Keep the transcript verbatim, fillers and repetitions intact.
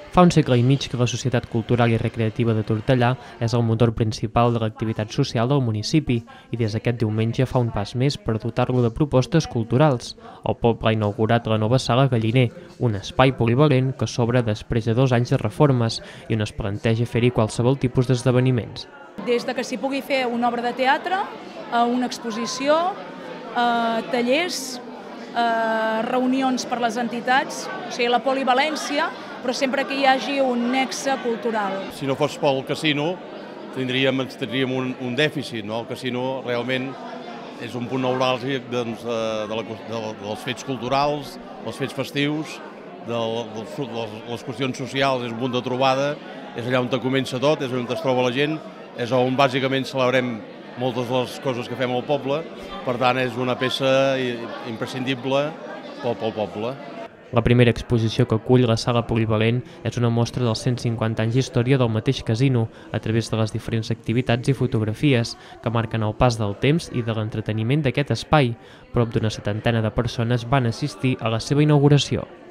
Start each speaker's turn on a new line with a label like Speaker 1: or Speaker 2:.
Speaker 1: Fa un segle i mig que la Societat Cultural i Recreativa de Tortellà és el motor principal de l'activitat social del municipi i des d'aquest diumenge fa un pas més per dotar-lo de propostes culturals. El poble ha inaugurat la nova Sala Galliner, un espai polivalent que s'obre després de dos anys de reformes i on es planteja fer-hi qualsevol tipus d'esdeveniments.
Speaker 2: Des de que s'hi pugui fer una obra de teatre, una exposició, tallers, reunions per les entitats, o sigui, la polivalència, però sempre que hi hagi un nexe cultural.
Speaker 3: Si no fos pel casino, tindríem, tindríem un, un dèficit, no? El casino realment és un punt neuràlgic doncs, de, de la, de, dels fets culturals, dels fets festius, de, de, de les qüestions socials, és un punt de trobada, és allà on comença tot, és on es troba la gent, és on bàsicament celebrem moltes de les coses que fem al poble, per tant és una peça imprescindible pel, pel poble.
Speaker 1: La primera exposició que acull la Sala Polivalent és una mostra dels cent cinquanta anys d'història del mateix casino, a través de les diferents activitats i fotografies que marquen el pas del temps i de l'entreteniment d'aquest espai. Prop d'una setantena de persones van assistir a la seva inauguració.